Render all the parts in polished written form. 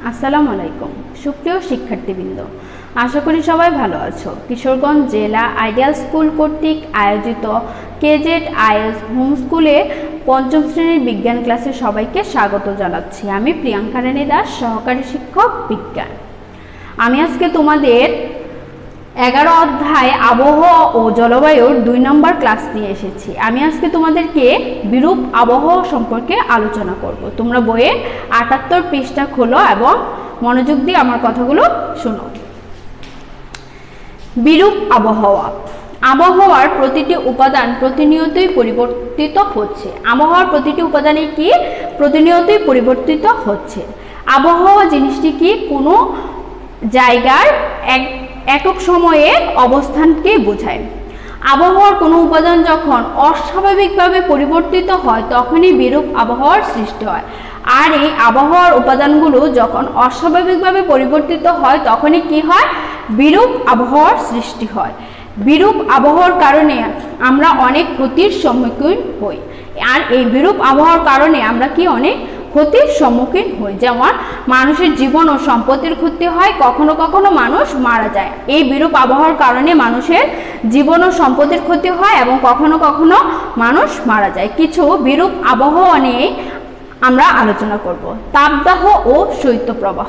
আসসালামু আলাইকুম সুপ্রিয় শিক্ষার্থীবৃন্দ, আশা করি সবাই ভালো আছো। কিশোরগঞ্জ জেলা আইডিয়াল স্কুল কর্তৃক আয়োজিত কেজেড আইএস হোম স্কুলে পঞ্চম শ্রেণীর বিজ্ঞান ক্লাসে সবাইকে স্বাগত জানাচ্ছি। আমি প্রিয়াঙ্কা রানী দাস, সহকারী শিক্ষক বিজ্ঞান। আমি আজকে তোমাদের 11 অধ্যায় আবহাওয়া ও জলবায়ুর 2 নম্বর ক্লাস নিয়ে এসেছি। আমি আজকে তোমাদেরকে বিরূপ আবহাওয়া সম্পর্কে আলোচনা করব। তোমরা বইয়ে 78 পৃষ্ঠা খোলো এবং মনোযোগ দিয়ে আমার কথাগুলো শোনো। বিরূপ আবহাওয়া। আবহাওয়ার প্রতিটি উপাদান প্রতিনিয়তই পরিবর্তিত হচ্ছে। আবহাওয়ার প্রতিটি উপাদানে কি প্রতিনিয়তই পরিবর্তিত হচ্ছে। আবহাওয়া জিনিসটি কি কোনো জায়গার একক সময়ে অবস্থানকে বোঝায়। আবহাওয়ার কোনো উপাদান যখন অস্বাভাবিকভাবে পরিবর্তিত হয় তখনই বিরূপ আবহাওয়ার সৃষ্টি হয়। আর এই আবহাওয়ার উপাদানগুলো যখন অস্বাভাবিকভাবে পরিবর্তিত হয় তখনই কি হয়? বিরূপ আবহাওয়ার সৃষ্টি হয়। বিরূপ আবহাওয়ার কারণে আমরা অনেক ক্ষতির সম্মুখীন হই। আর এই বিরূপ আবহাওয়ার কারণে আমরা কি অনেক ক্ষতির সম্মুখীন হই। যেমন মানুষের জীবন ও সম্পত্তির ক্ষতি হয়, কখনো কখনো মানুষ মারা যায়। এই বিরূপ আবহাওয়ার কারণে মানুষের জীবন ও সম্পত্তির ক্ষতি হয় এবং কখনো কখনো মানুষ মারা যায়। কিছু বিরূপ আবহাওয়া নিয়ে আমরা আলোচনা করব। তাপদাহ ও শৈত্যপ্রবাহ।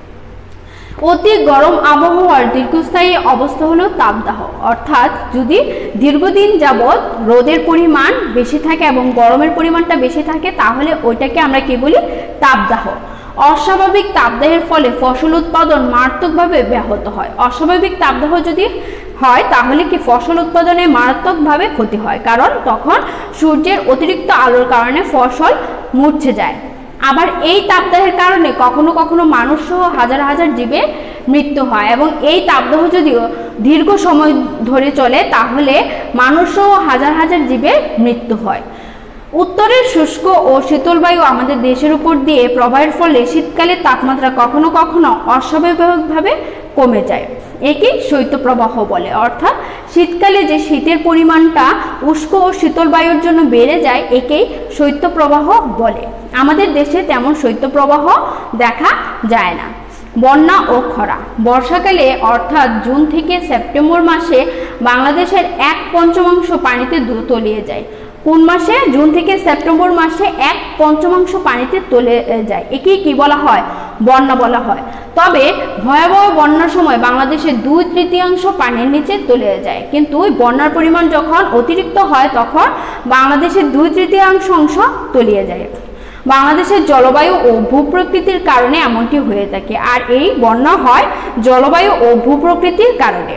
অতি গরম আবহাওয়ার দীর্ঘস্থায়ী অবস্থা হলো তাপদাহ। অর্থাৎ যদি দীর্ঘদিন যাবৎ রোদের পরিমাণ বেশি থাকে এবং গরমের পরিমাণটা বেশি থাকে তাহলে ওইটাকে আমরা কি বলি? তাপদাহ। অস্বাভাবিক তাপদাহের ফলে ফসল উৎপাদন মারাত্মকভাবে ব্যাহত হয়। অস্বাভাবিক তাপদাহ যদি হয় তাহলে কি ফসল উৎপাদনে মারাত্মকভাবে ক্ষতি হয়, কারণ তখন সূর্যের অতিরিক্ত আলোর কারণে ফসল মূর্ছে যায়। আবার এই তাপদাহের কারণে কখনো কখনো মানুষ সহ হাজার হাজার জীবের মৃত্যু হয় এবং এই তাপদাহ যদিও দীর্ঘ সময় ধরে চলে তাহলে মানুষ সহ হাজার হাজার জীবের মৃত্যু হয়। উত্তরের শুষ্ক ও শীতল বায়ু আমাদের দেশের উপর দিয়ে প্রবাহের ফলে শীতকালে তাপমাত্রা কখনো কখনো অস্বাভাবিকভাবে কমে যায়। একে শৈত্যপ্রবাহ বলে। অর্থাৎ শীতকালে যে শীতের পরিমাণটা উষ্ণ ও শীতল বায়ুর জন্য বেড়ে যায় একেই শৈত্যপ্রবাহ বলে। আমাদের দেশে তেমন শৈত্যপ্রবাহ দেখা যায় না। বন্যা ও খরা। বর্ষাকালে অর্থাৎ জুন থেকে সেপ্টেম্বর মাসে বাংলাদেশের 1/5 পানিতে তলিয়ে যায়। কোন মাসে? জুন থেকে সেপ্টেম্বর মাসে 1/5 পানিতে তলে যায়। একেই কি বলা হয়? বন্যা বলা হয়। তবে ভয়াবহ বন্যার সময় বাংলাদেশের 2/3 পানির নিচে তলিয়ে যায়। কিন্তু বন্যার পরিমাণ যখন অতিরিক্ত হয় তখন বাংলাদেশের 2/3 অংশ তলিয়ে যায়। বাংলাদেশের জলবায়ু ও ভূপ্রকৃতির কারণে এমনটি হয়ে থাকে। আর এই বন্যা হয় জলবায়ু ও ভূপ্রকৃতির কারণে।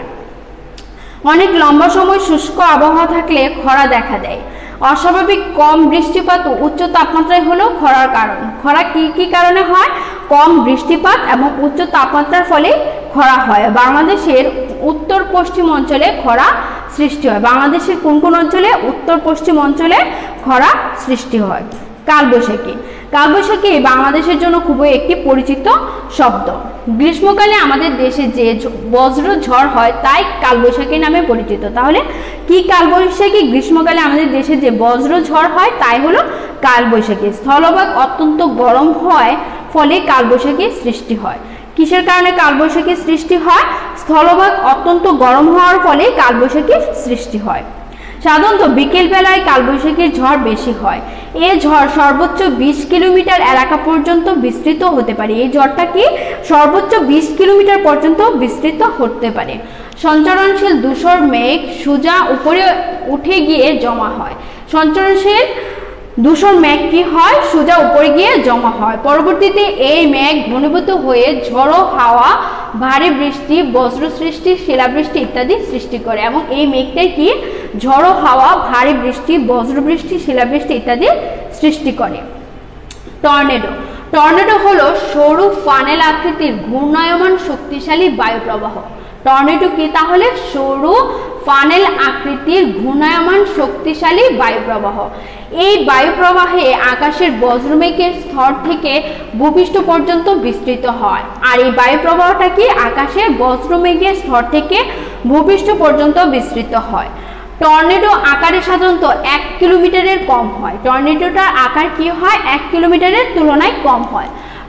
অনেক লম্বা সময় শুষ্ক আবহাওয়া থাকলে খরা দেখা দেয়। অস্বাভাবিক কম বৃষ্টিপাত ও উচ্চ তাপমাত্রায় হলো খরার কারণ। খরা কি কারণে হয়? কম বৃষ্টিপাত এবং উচ্চ তাপমাত্রার ফলে খরা হয়। বাংলাদেশের উত্তর পশ্চিম অঞ্চলে খরা সৃষ্টি হয়। বাংলাদেশের কোন কোন অঞ্চলে? উত্তর পশ্চিম অঞ্চলে খরা সৃষ্টি হয়। কালবৈশাখী। কালবৈশাখী বাংলাদেশের জন্য খুবই একটি পরিচিত শব্দ। গ্রীষ্মকালে আমাদের দেশে যে বজ্র ঝড় হয় তাই কালবৈশাখী নামে পরিচিত। তাহলে কি কালবৈশাখী? গ্রীষ্মকালে আমাদের দেশে যে বজ্র ঝড় হয় তাই হলো কালবৈশাখী। স্থলভাগ অত্যন্ত গরম হয় ফলে কালবৈশাখী সৃষ্টি হয়। কিসের কারণে কালবৈশাখী সৃষ্টি হয়? স্থলভাগ অত্যন্ত গরম হওয়ার ফলে কালবৈশাখীর সৃষ্টি হয়। সাধারণত বিকেল বেলায় কালবৈশাখীর ঝড় বেশি হয়। এই ঝড় সর্বোচ্চ 20 কিলোমিটার এলাকা পর্যন্ত বিস্তৃত হতে পারে। এই ঝড়টা কি সর্বোচ্চ 20 কিলোমিটার পর্যন্ত বিস্তৃত হতে পারে। সঞ্চরণশীল ধূসর মেঘ সোজা উপরে উঠে গিয়ে জমা হয়। সঞ্চরণশীল ধূসর মেঘ কি হয়? সোজা উপরে গিয়ে জমা হয়। পরবর্তীতে এই মেঘ ঘনীভূত হয়ে ঝড়ো হাওয়া, ভারী বৃষ্টি, বজ্র সৃষ্টি, শিলাবৃষ্টি ইত্যাদি সৃষ্টি করে এবং এই মেঘটাই কি ঝড়ো হাওয়া, ভারী বৃষ্টি, বজ্র বৃষ্টি, শিলাবৃষ্টি ইত্যাদি সৃষ্টি করে। টর্নেডো। টর্নেডো হলো সরু ফানেল আকৃতির ঘূর্ণায়মান শক্তিশালী বায়ুপ্রবাহ। টর্নেডো কি তাহলে? সরু ফানেল আকৃতির ঘূর্ণায়মান শক্তিশালী বায়ুপ্রবাহ। এই বায়ুপ্রবাহে আকাশের বজ্রমেঘের স্তর থেকে ভূপৃষ্ঠ পর্যন্ত বিস্তৃত হয়। আর এই বায়ুপ্রবাহটা কি আকাশের বজ্রমেঘের স্তর থেকে ভূপৃষ্ঠ পর্যন্ত বিস্তৃত হয়। টর্নেডো আকারে সাধারণত 1 কিলোমিটারের কম হয়। টর্নেডোটার আকার কি হয়? 1 কিলোমিটারের তুলনায় কম হয়।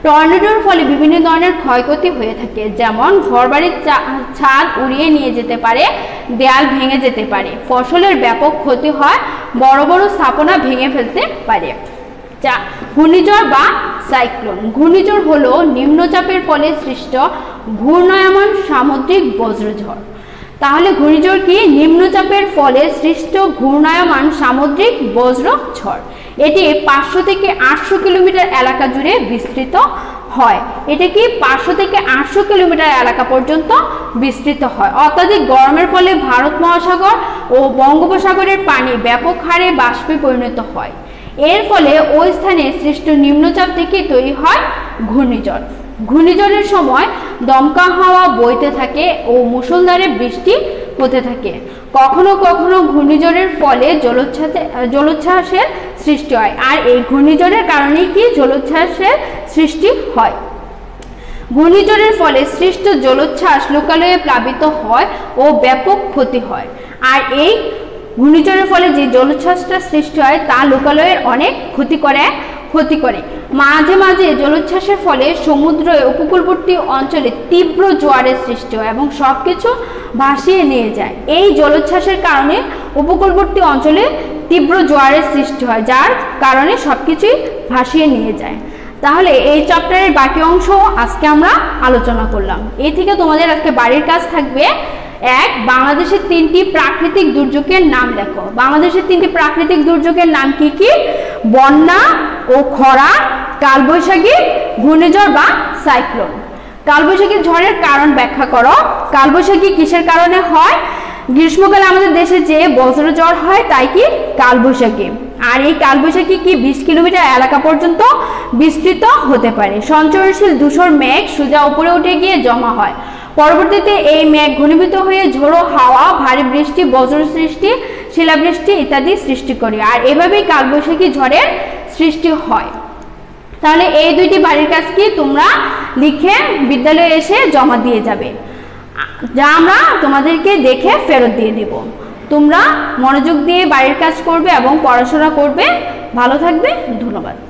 টর্নেডোর ফলে বিভিন্ন ধরনের ক্ষয়ক্ষতি হয়ে থাকে, যেমন ঘরবাড়ির ছাদ উড়িয়ে নিয়ে যেতে পারে, দেয়াল ভেঙে যেতে পারে, ফসলের ব্যাপক ক্ষতি হয়, বড় বড় স্থাপনা ভেঙে ফেলতে পারে। ঘূর্ণিঝড় বা সাইক্লোন। ঘূর্ণিঝড় হলো নিম্নচাপের ফলে সৃষ্ট ঘূর্ণায়মান সামুদ্রিক বজ্রঝড়। তাহলে ঘূর্ণিঝড় কি? নিম্নচাপের ফলে সৃষ্ট ঘূর্ণায়মান সামুদ্রিক বজ্রঝড়। এটি 500 থেকে 800 কিলোমিটার এলাকা জুড়ে বিস্তৃত হয়। এটা কি 500 থেকে 800 কিলোমিটার এলাকা পর্যন্ত বিস্তৃত হয়। অত্যাধিক গরমের ফলে ভারত মহাসাগর ও বঙ্গোপসাগরের পানি ব্যাপক হারে বাষ্পে পরিণত হয়। এর ফলে ওই স্থানে সৃষ্ট নিম্নচাপ থেকে তৈরি হয় ঘূর্ণিঝড়। ঘূর্ণিঝড়ের সময় দমকা হাওয়া বইতে থাকে ও মুষলধারে বৃষ্টি হতে থাকে। কখনো কখনো ঘূর্ণিঝড়ের ফলে জলোচ্ছ্বাসের সৃষ্টি হয়। আর এই ঘূর্ণিঝড়ের কারণেই কি জলোচ্ছ্বাসের সৃষ্টি হয়। ঘূর্ণিঝড়ের ফলে সৃষ্ট জলোচ্ছ্বাস লোকালয়ে প্লাবিত হয় ও ব্যাপক ক্ষতি হয়। আর এই ঘূর্ণিঝড়ের ফলে যে জলোচ্ছ্বাসটা সৃষ্টি হয় তা লোকালয়ের অনেক ক্ষতি করে। মাঝে মাঝে জলোচ্ছ্বাসের ফলে সমুদ্র উপকূলবর্তী অঞ্চলে তীব্র জোয়ারের সৃষ্টি হয় এবং সবকিছু ভাসিয়ে নিয়ে যায়। এই জলোচ্ছ্বাসের কারণে উপকূলবর্তী অঞ্চলে তীব্র জোয়ারের সৃষ্টি হয়, যার কারণে সবকিছুই ভাসিয়ে নিয়ে যায়। তাহলে এই চ্যাপ্টারের বাকি অংশ আজকে আমরা আলোচনা করলাম। এই থেকে তোমাদের আজকে বাড়ির কাজ থাকবে, 1. বাংলাদেশের 3টি প্রাকৃতিক দুর্যোগের নাম লেখো। বাংলাদেশের 3টি প্রাকৃতিক দুর্যোগের নাম কি কি? বন্যা ও খরা, কালবৈশাখী, ঘূর্ণিঝড় বা সাইক্লোন। কালবৈশাখী ঝড়ের কারণ ব্যাখ্যা করো। কালবৈশাখী কিসের কারণে হয়? গ্রীষ্মকালে আমাদের দেশে যে বজ্রঝড় হয় তাই কি কালবৈশাখী। আর এই কালবৈশাখী কি 20 কিলোমিটার এলাকা পর্যন্ত বিস্তৃত হতে পারে। সঞ্চরণশীল ধূসর মেঘ সোজা উপরে উঠে গিয়ে জমা হয়। পরবর্তীতে এই মেঘ ঘনীভূত হয়ে ঝোড়ো হাওয়া, ভারী বৃষ্টি, বজ্র সৃষ্টি, শিলাবৃষ্টি ইত্যাদি সৃষ্টি করে। আর এভাবেই কালবৈশাখী ঝড়ের সৃষ্টি হয়। তাহলে এই দুইটি বাড়ির কাজ কি তোমরা লিখে বিদ্যালয়ে এসে জমা দিয়ে যাবে, যা আমরা তোমাদেরকে দেখে ফেরত দিয়ে দেব। তোমরা মনোযোগ দিয়ে বাড়ির কাজ করবে এবং পড়াশোনা করবে। ভালো থাকবে। ধন্যবাদ।